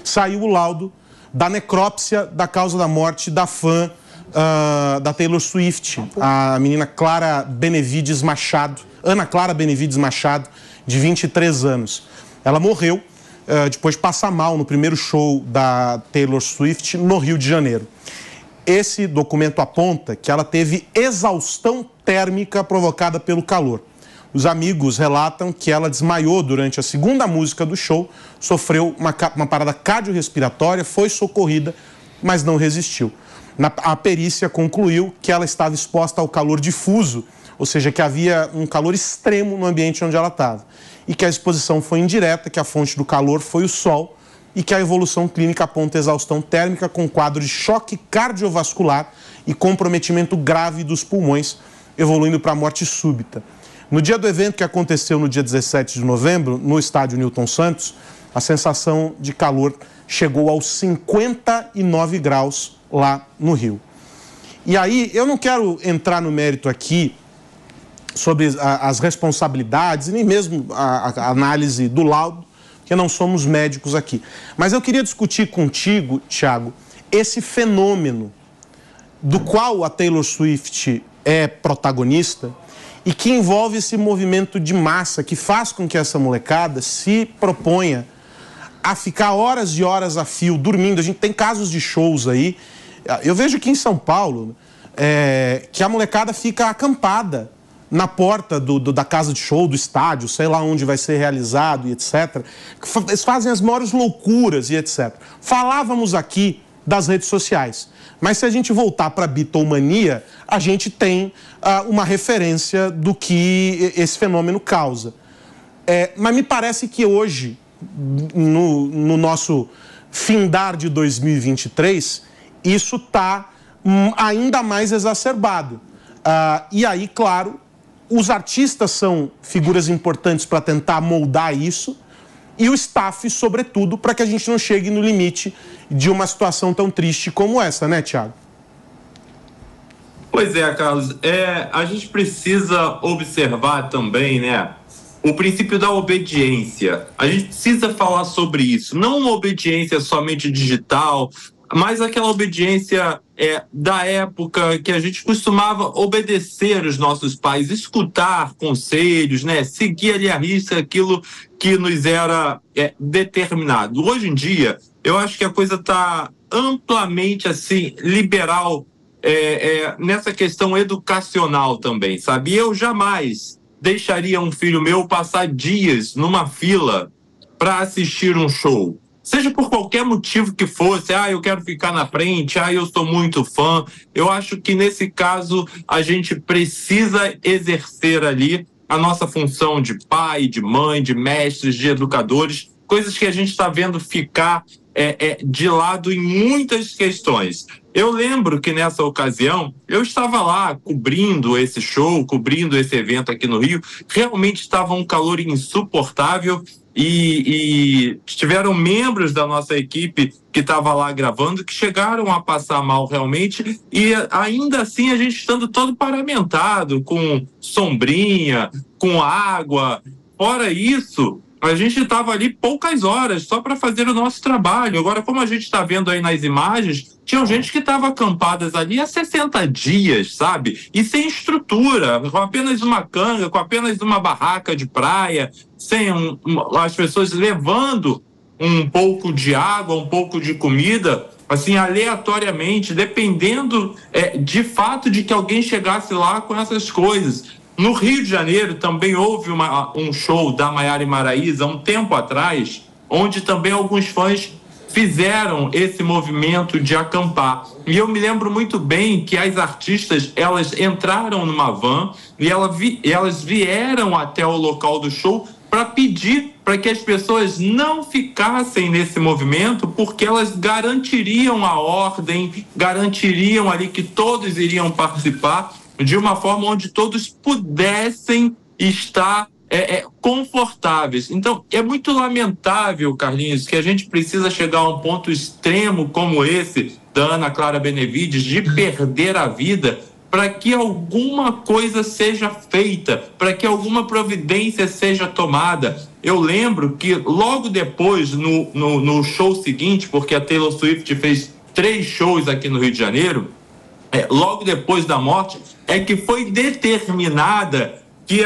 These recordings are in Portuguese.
saiu o laudo da necrópsia da causa da morte da fã da Taylor Swift, a menina Clara Benevides Machado, Ana Clara Benevides Machado, de 23 anos. Ela morreu depois de passar mal no primeiro show da Taylor Swift no Rio de Janeiro. Esse documento aponta que ela teve exaustão térmica provocada pelo calor. Os amigos relatam que ela desmaiou durante a segunda música do show, sofreu uma parada cardiorrespiratória, foi socorrida, mas não resistiu. A perícia concluiu que ela estava exposta ao calor difuso, ou seja, que havia um calor extremo no ambiente onde ela estava. E que a exposição foi indireta, que a fonte do calor foi o sol e que a evolução clínica aponta exaustão térmica com quadro de choque cardiovascular e comprometimento grave dos pulmões, evoluindo para a morte súbita. No dia do evento, que aconteceu no dia 17 de novembro, no estádio Newton Santos, a sensação de calor chegou aos 59 graus lá no Rio. E aí, eu não quero entrar no mérito aqui sobre as responsabilidades, nem mesmo a análise do laudo, porque não somos médicos aqui. Mas eu queria discutir contigo, Thiago, esse fenômeno do qual a Taylor Swift é protagonista e que envolve esse movimento de massa que faz com que essa molecada se proponha a ficar horas e horas a fio dormindo. A gente tem casos de shows aí. Eu vejo aqui em São Paulo que a molecada fica acampada na porta da casa de show, do estádio, sei lá onde vai ser realizado e etc. Eles fazem as maiores loucuras e etc. Falávamos aqui das redes sociais, mas se a gente voltar para a bitomania, a gente tem uma referência do que esse fenômeno causa. Mas me parece que hoje, no nosso findar de 2023, isso está ainda mais exacerbado. E aí, claro, os artistas são figuras importantes para tentar moldar isso e o staff, sobretudo, para que a gente não chegue no limite de uma situação tão triste como essa, né, Thiago? Pois é, Carlos. A gente precisa observar também, né, o princípio da obediência. A gente precisa falar sobre isso. Não uma obediência somente digital, mas aquela obediência da época que a gente costumava obedecer os nossos pais, escutar conselhos, né? Seguir ali à risca aquilo que nos era determinado. Hoje em dia, eu acho que a coisa está amplamente assim, liberal nessa questão educacional também, sabe? Eu jamais deixaria um filho meu passar dias numa fila para assistir um show. Seja por qualquer motivo que fosse, eu quero ficar na frente, eu sou muito fã. Eu acho que nesse caso a gente precisa exercer ali a nossa função de pai, de mãe, de mestres, de educadores, coisas que a gente está vendo ficar de lado em muitas questões. Eu lembro que nessa ocasião eu estava lá cobrindo esse show, cobrindo esse evento aqui no Rio. Realmente estava um calor insuportável. E tiveram membros da nossa equipe que estava lá gravando que chegaram a passar mal realmente, e ainda assim a gente estando todo paramentado, com sombrinha, com água. Fora isso, a gente estava ali poucas horas só para fazer o nosso trabalho. Agora, como a gente está vendo aí nas imagens, tinha gente que estava acampadas ali há 60 dias, sabe? E sem estrutura, com apenas uma canga, com apenas uma barraca de praia, sem as pessoas levando um pouco de água, um pouco de comida, assim, aleatoriamente, dependendo de fato de que alguém chegasse lá com essas coisas. No Rio de Janeiro também houve um show da Maiara e Maraíza um tempo atrás, onde também alguns fãs fizeram esse movimento de acampar. E eu me lembro muito bem que as artistas, elas entraram numa van e elas vieram até o local do show para pedir para que as pessoas não ficassem nesse movimento, porque elas garantiriam a ordem, garantiriam ali que todos iriam participar de uma forma onde todos pudessem estar confortáveis. Então, é muito lamentável, Carlinhos, que a gente precisa chegar a um ponto extremo como esse da Ana Clara Benevides, de perder a vida para que alguma coisa seja feita, para que alguma providência seja tomada. Eu lembro que logo depois, no show seguinte, porque a Taylor Swift fez 3 shows aqui no Rio de Janeiro, logo depois da morte, é que foi determinada que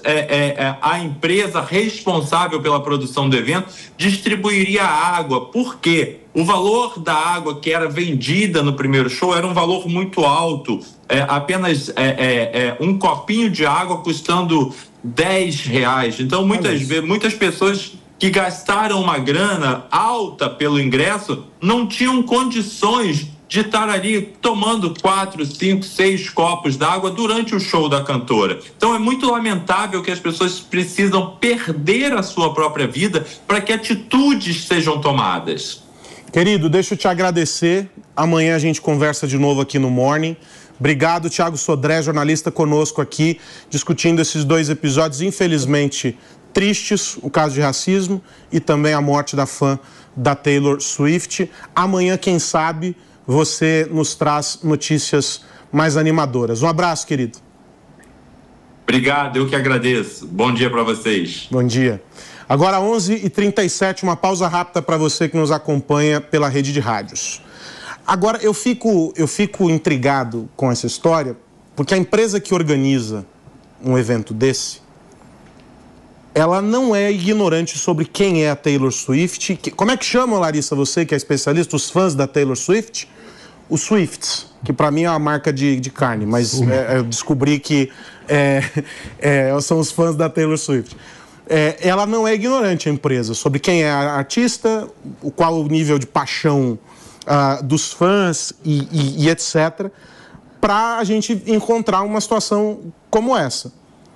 a empresa responsável pela produção do evento distribuiria água. Por quê? O valor da água que era vendida no primeiro show era um valor muito alto, apenas um copinho de água custando R$10. Então, muitas pessoas que gastaram uma grana alta pelo ingresso não tinham condições de estar ali tomando 4, 5, 6 copos d'água durante o show da cantora. Então é muito lamentável que as pessoas precisam perder a sua própria vida para que atitudes sejam tomadas. Querido, deixa eu te agradecer. Amanhã a gente conversa de novo aqui no Morning. Obrigado, Thiago Sodré, jornalista conosco aqui, discutindo esses 2 episódios, infelizmente tristes, o caso de racismo e também a morte da fã da Taylor Swift. Amanhã, quem sabe, você nos traz notícias mais animadoras. Um abraço, querido. Obrigado, eu que agradeço. Bom dia para vocês. Bom dia. Agora 11h37, uma pausa rápida para você que nos acompanha pela rede de rádios. Agora, eu fico intrigado com essa história, porque a empresa que organiza um evento desse, ela não é ignorante sobre quem é a Taylor Swift. Como é que chama, Larissa, você que é especialista, os fãs da Taylor Swift? Os Swifts, que para mim é uma marca de carne, mas eu descobri que são os fãs da Taylor Swift. Ela não é ignorante, a empresa, sobre quem é a artista, qual o nível de paixão dos fãs e etc., para a gente encontrar uma situação como essa.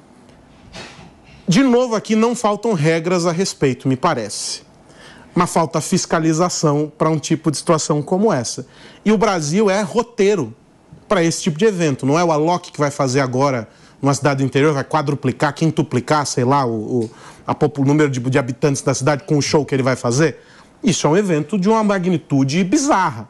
De novo, aqui não faltam regras a respeito, me parece. Mas falta fiscalização para um tipo de situação como essa. E o Brasil é roteiro para esse tipo de evento. Não é o Alok que vai fazer agora numa cidade do interior, vai quadruplicar, quintuplicar, sei lá, o número de habitantes da cidade com o show que ele vai fazer. Isso é um evento de uma magnitude bizarra.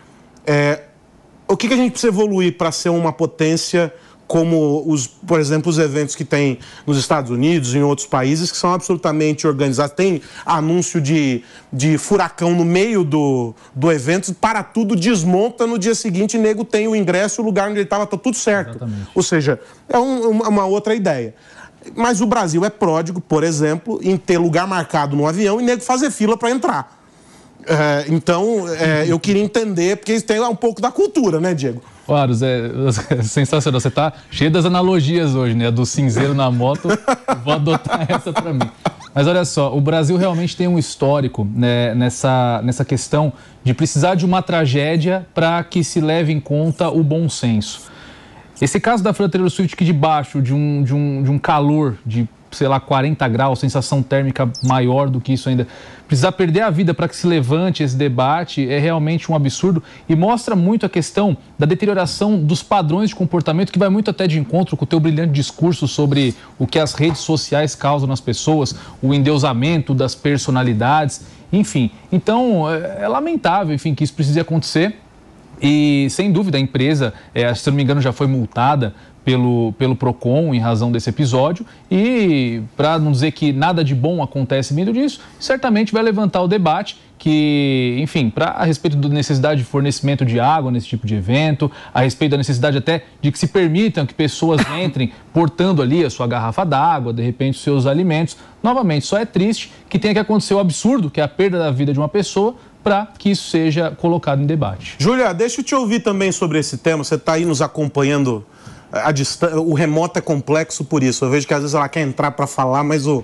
O que a gente precisa evoluir para ser uma potência como, por exemplo, os eventos que tem nos Estados Unidos e em outros países, que são absolutamente organizados. Tem anúncio de furacão no meio do evento, para tudo, desmonta, no dia seguinte o nego tem o ingresso, o lugar onde ele estava, está tudo certo. Exatamente. Ou seja, é uma outra ideia. Mas o Brasil é pródigo, por exemplo, em ter lugar marcado no avião e nego fazer fila para entrar. Então, eu queria entender, porque isso tem um pouco da cultura, né, Diego? Claro, é sensacional. Você tá cheio das analogias hoje, né? Do cinzeiro na moto, vou adotar essa para mim. Mas olha só, o Brasil realmente tem um histórico, né, nessa questão de precisar de uma tragédia para que se leve em conta o bom senso. Esse caso da Taylor Swift, que debaixo de um calor de, sei lá, 40 graus, sensação térmica maior do que isso ainda, precisar perder a vida para que se levante esse debate é realmente um absurdo e mostra muito a questão da deterioração dos padrões de comportamento, que vai muito até de encontro com o teu brilhante discurso sobre o que as redes sociais causam nas pessoas, o endeusamento das personalidades, enfim. Então, é lamentável, enfim, que isso precise acontecer. E, sem dúvida, a empresa, se não me engano, já foi multada pelo PROCON em razão desse episódio e, para não dizer que nada de bom acontece meio disso, certamente vai levantar o debate que, enfim, a respeito da necessidade de fornecimento de água nesse tipo de evento, a respeito da necessidade até de que se permitam que pessoas entrem portando ali a sua garrafa d'água, de repente os seus alimentos. Novamente, só é triste que tenha que acontecer o absurdo, que é a perda da vida de uma pessoa, para que isso seja colocado em debate. Júlia, deixa eu te ouvir também sobre esse tema. Você está aí nos acompanhando a distância. O remoto é complexo por isso. Eu vejo que às vezes ela quer entrar para falar, mas o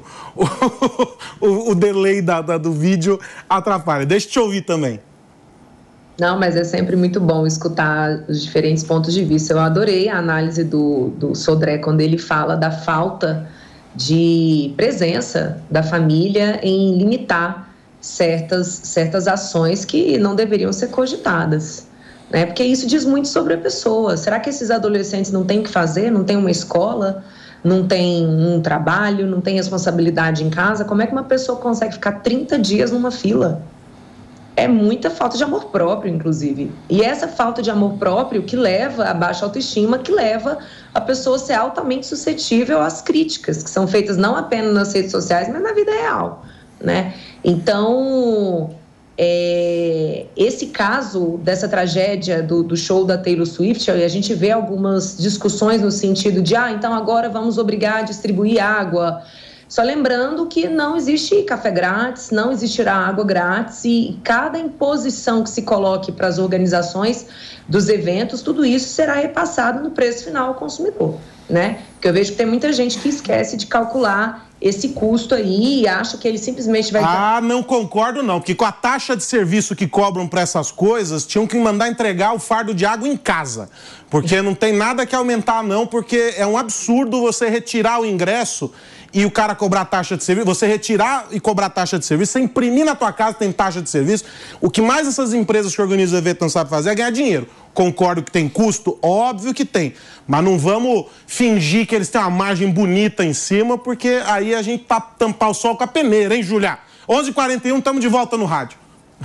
delay do vídeo atrapalha. Deixa eu te ouvir também. Não, mas é sempre muito bom escutar os diferentes pontos de vista. Eu adorei a análise do Sodré quando ele fala da falta de presença da família em limitar certas ações que não deveriam ser cogitadas, né? Porque isso diz muito sobre a pessoa. Será que esses adolescentes não têm o que fazer? Não tem uma escola? Não tem um trabalho? Não tem responsabilidade em casa? Como é que uma pessoa consegue ficar 30 dias numa fila? é muita falta de amor próprio, inclusive. E essa falta de amor próprio que leva a baixa autoestima, que leva a pessoa a ser altamente suscetível às críticas, que são feitas não apenas nas redes sociais, mas na vida real, né? Então, esse caso dessa tragédia do show da Taylor Swift, a gente vê algumas discussões no sentido de, então agora vamos obrigar a distribuir água. Só lembrando que não existe café grátis, não existirá água grátis, e cada imposição que se coloque para as organizações dos eventos, tudo isso será repassado no preço final ao consumidor, né? Porque eu vejo que tem muita gente que esquece de calcular esse custo aí e acha que ele simplesmente vai... Não concordo não, porque com a taxa de serviço que cobram para essas coisas, tinham que mandar entregar o fardo de água em casa, porque não tem nada que aumentar não, porque é um absurdo você retirar o ingresso e o cara cobrar taxa de serviço, você retirar e cobrar taxa de serviço, você imprimir na tua casa, tem taxa de serviço. O que mais essas empresas que organizam o evento não sabem fazer é ganhar dinheiro. Concordo que tem custo? Óbvio que tem. Mas não vamos fingir que eles têm uma margem bonita em cima, porque aí a gente tá tampar o sol com a peneira, hein, Júlia? 11h41, estamos de volta no rádio.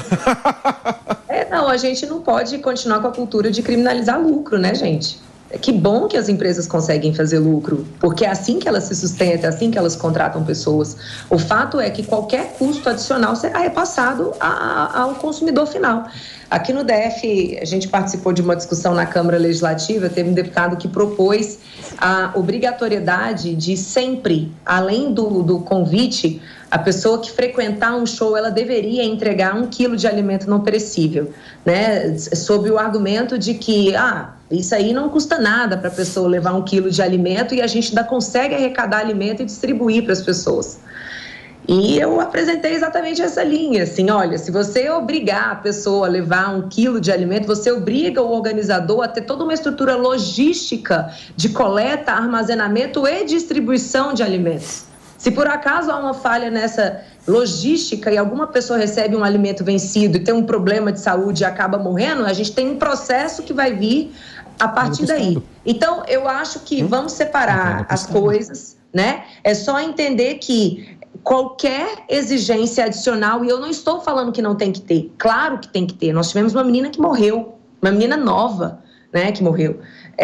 Não, a gente não pode continuar com a cultura de criminalizar lucro, né, gente? Que bom que as empresas conseguem fazer lucro, porque é assim que elas se sustentam, é assim que elas contratam pessoas. O fato é que qualquer custo adicional será repassado ao consumidor final. Aqui no DF, a gente participou de uma discussão na Câmara Legislativa, teve um deputado que propôs a obrigatoriedade de sempre, além do convite, a pessoa que frequentar um show, ela deveria entregar 1 quilo de alimento não perecível, né? Sob o argumento de que, isso aí não custa nada para a pessoa levar 1 quilo de alimento e a gente ainda consegue arrecadar alimento e distribuir para as pessoas. E eu apresentei exatamente essa linha, assim, olha, se você obrigar a pessoa a levar 1 quilo de alimento, você obriga o organizador a ter toda uma estrutura logística de coleta, armazenamento e distribuição de alimentos. Se por acaso há uma falha nessa logística e alguma pessoa recebe um alimento vencido e tem um problema de saúde e acaba morrendo, a gente tem um processo que vai vir a partir daí. Então, eu acho que vamos separar as coisas, né? É só entender que qualquer exigência adicional, e eu não estou falando que não tem que ter, claro que tem que ter. Nós tivemos uma menina que morreu, uma menina nova, né, que morreu.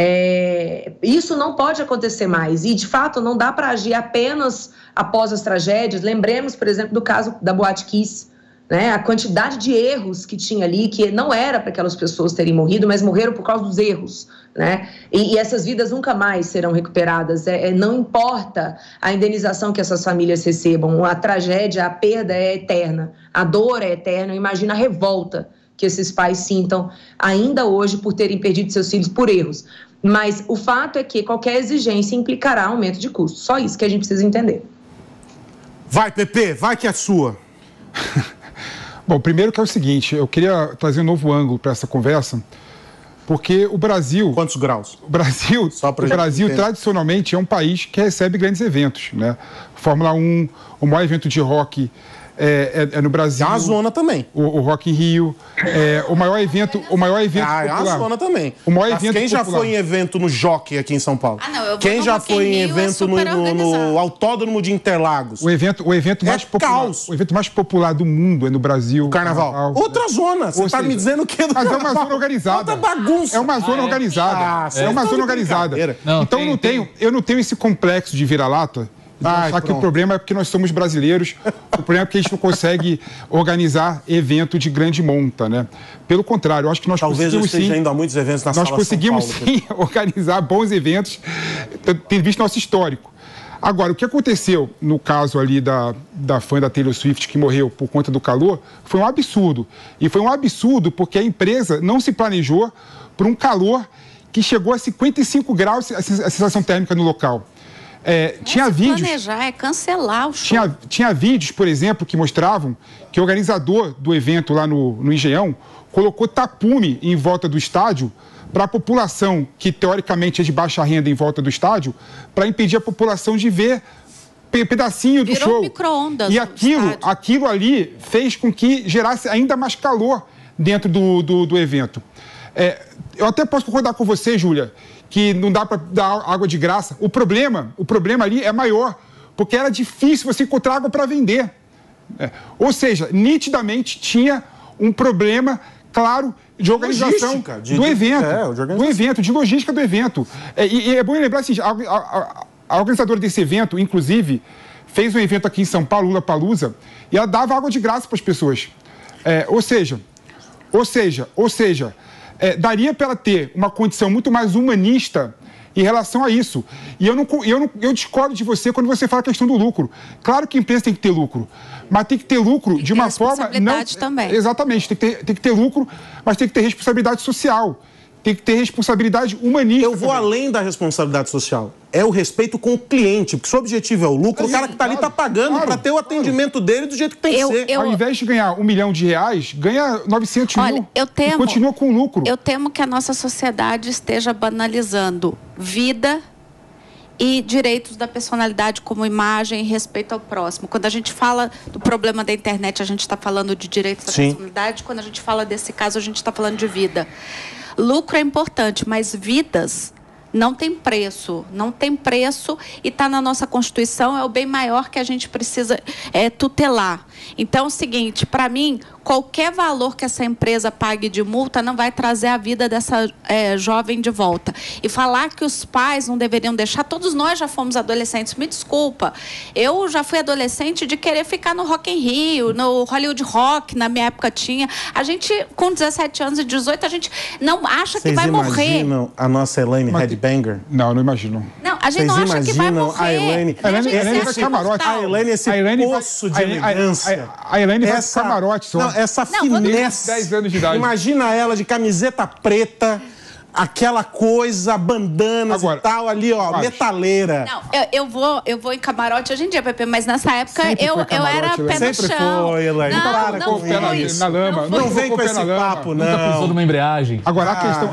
Isso não pode acontecer mais e, de fato, não dá para agir apenas após as tragédias. Lembremos, por exemplo, do caso da Boate Kiss, né? A quantidade de erros que tinha ali, que não era para aquelas pessoas terem morrido, mas morreram por causa dos erros, né? E essas vidas nunca mais serão recuperadas. Não importa a indenização que essas famílias recebam, a tragédia, a perda é eterna, a dor é eterna. Imagina a revolta que esses pais sintam ainda hoje por terem perdido seus filhos por erros. Mas o fato é que qualquer exigência implicará aumento de custo. Só isso que a gente precisa entender. Vai, Pepe, vai que é sua. Bom, primeiro que é o seguinte, eu queria trazer um novo ângulo para essa conversa, porque o Brasil... Quantos graus? O Brasil tradicionalmente é um país que recebe grandes eventos, né? Fórmula 1, o maior evento de rock é no Brasil. É uma zona também. O Rock in Rio. O maior evento popular. É uma zona também. O maior evento quem já foi em evento no Jockey aqui em São Paulo? Quem já foi em evento no Autódromo de Interlagos? O evento mais popular. Caos. O evento mais popular do mundo é no Brasil. O Carnaval. Outra zona. Você está me dizendo que é do Mas Carnaval. é uma zona organizada. Outra bagunça. É uma zona organizada. É uma zona organizada. Não, então eu não tenho esse complexo de vira-lata. Só que o problema é porque nós somos brasileiros, o problema é porque a gente não consegue organizar evento de grande monta, né? Pelo contrário, eu acho que nós conseguimos sim... Talvez eu esteja indo a muitos eventos na sala São Paulo. Nós conseguimos sim organizar bons eventos, tendo visto nosso histórico. Agora, o que aconteceu no caso ali da fã da Taylor Swift que morreu por conta do calor foi um absurdo. E foi um absurdo porque a empresa não se planejou para um calor que chegou a 55 graus a sensação térmica no local. Tinha vídeos. Planejar é cancelar o show. Tinha vídeos, por exemplo, que mostravam que o organizador do evento lá no Engenhão colocou tapume em volta do estádio para a população, que teoricamente é de baixa renda em volta do estádio, para impedir a população de ver pedacinho do show. Micro-ondas. E aquilo ali fez com que gerasse ainda mais calor dentro do evento. Eu até posso concordar com você, Júlia, que não dá para dar água de graça. O problema ali é maior, porque era difícil você encontrar água para vender. Ou seja, nitidamente tinha um problema claro de organização do evento, de logística do evento. E é bom lembrar assim, a organizadora desse evento, inclusive, fez um evento aqui em São Paulo, Lollapalooza, e ela dava água de graça para as pessoas. Ou seja, daria para ela ter uma condição muito mais humanista em relação a isso. E eu discordo de você quando você fala a questão do lucro. Claro que a empresa tem que ter lucro, mas tem que ter lucro de uma forma... Responsabilidade também. Exatamente, tem que ter lucro, mas tem que ter responsabilidade social. Tem que ter responsabilidade humanista. Eu vou além da responsabilidade social. É o respeito com o cliente, porque se o objetivo é o lucro, o cara que está ali está pagando para ter o atendimento dele do jeito que tem que ser. Ao invés de ganhar R$1 milhão, ganha 900 mil e continua com lucro. Eu temo que a nossa sociedade esteja banalizando vida e direitos da personalidade como imagem e respeito ao próximo. Quando a gente fala do problema da internet, a gente está falando de direitos da personalidade. Quando a gente fala desse caso, a gente está falando de vida. Lucro é importante, mas vidas não tem preço. Não tem preço e está na nossa Constituição, é o bem maior que a gente precisa tutelar. Então, é o seguinte, para mim, qualquer valor que essa empresa pague de multa não vai trazer a vida dessa jovem de volta. E falar que os pais não deveriam deixar, todos nós já fomos adolescentes, me desculpa. Eu já fui adolescente de querer ficar no Rock in Rio, no Hollywood Rock, na minha época tinha. A gente, com 17 anos e 18, a gente não acha que vai morrer. Vocês imaginam a nossa Elaine Headbanger? Não imagino. Não, a gente não acha que vai morrer. A Elaine vai camarote. A Elaine, esse poço de elegância. A Elaine vai camarote só. Essa finesse. 10 anos de idade. Imagina ela de camiseta preta, aquela coisa, bandanas e tal, ali, ó, metaleira. Não, eu vou em camarote hoje em dia, Pepe, mas nessa época eu era pé no chão. Sempre foi, Elaine. Não foi na lama. Não vem com esse papo, não. Nunca pisou numa embreagem. Agora,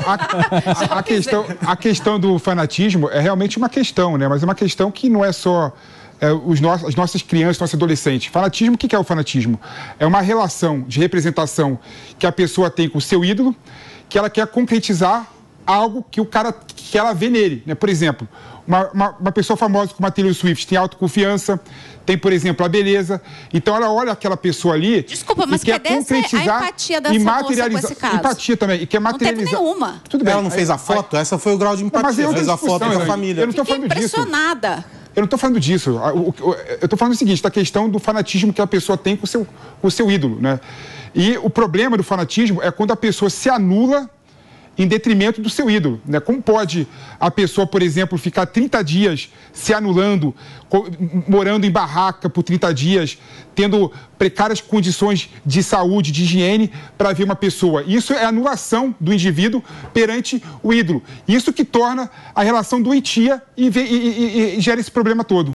a questão do fanatismo é realmente uma questão, né? Mas é uma questão que não é só... as nossas crianças, nossos adolescentes. Fanatismo, o que é o fanatismo? É uma relação de representação que a pessoa tem com o seu ídolo, que ela quer concretizar algo que ela vê nele, né? Por exemplo, uma pessoa famosa como a Taylor Swift tem autoconfiança, tem, por exemplo, a beleza. Então, ela olha aquela pessoa ali... Desculpa, mas quer concretizar a empatia dessa moça com esse caso? Empatia também. E quer materializar... Não teve nenhuma. Tudo bem. Ela não fez a foto? Essa foi o grau de empatia. Fez a foto da família. Eu não estou falando disso. Impressionada. Eu não estou falando disso. Eu estou falando o seguinte, da questão do fanatismo que a pessoa tem com o seu ídolo, né? E o problema do fanatismo é quando a pessoa se anula em detrimento do seu ídolo, né? Como pode a pessoa, por exemplo, ficar 30 dias se anulando, morando em barraca por 30 dias, tendo precárias condições de saúde, de higiene, para ver uma pessoa? Isso é anulação do indivíduo perante o ídolo. Isso que torna a relação doentia e gera esse problema todo.